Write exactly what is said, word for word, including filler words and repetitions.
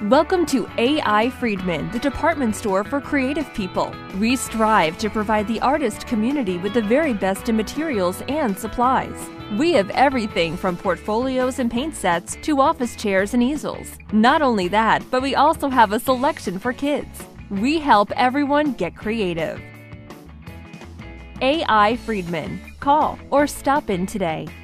Welcome to A I Friedman, the department store for creative people. We strive to provide the artist community with the very best in materials and supplies. We have everything from portfolios and paint sets to office chairs and easels. Not only that, but we also have a selection for kids. We help everyone get creative. A I Friedman. Call or stop in today.